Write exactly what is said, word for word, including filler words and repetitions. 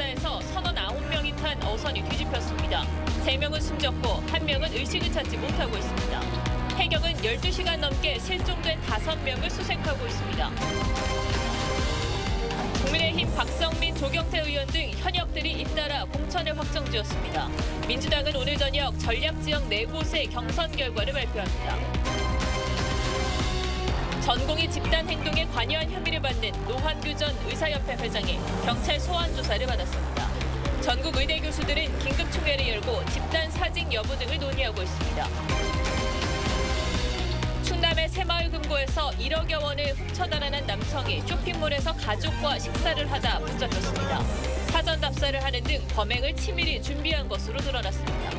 의자에서 선원 아홉 명이 탄 어선이 뒤집혔습니다. 세 명은 숨졌고 한 명은 의식을 찾지 못하고 있습니다. 해경은 열두 시간 넘게 실종된 다섯 명을 수색하고 있습니다. 국민의힘 박성민, 조경태 의원 등 현역들이 잇따라 공천을 확정지었습니다. 민주당은 오늘 저녁 전략지역 네 곳의 경선 결과를 발표합니다. 전공의 집단 행동에 관여한 혐의를 받는 노환규 전 의사협회 회장이 경찰 소환 조사를 받았습니다. 전국 의대 교수들은 긴급 총회를 열고 집단 사직 여부 등을 논의하고 있습니다. 충남의 새마을 금고에서 일억여 원을 훔쳐달라는 남성이 쇼핑몰에서 가족과 식사를 하다 붙잡혔습니다. 사전 답사를 하는 등 범행을 치밀히 준비한 것으로 드러났습니다.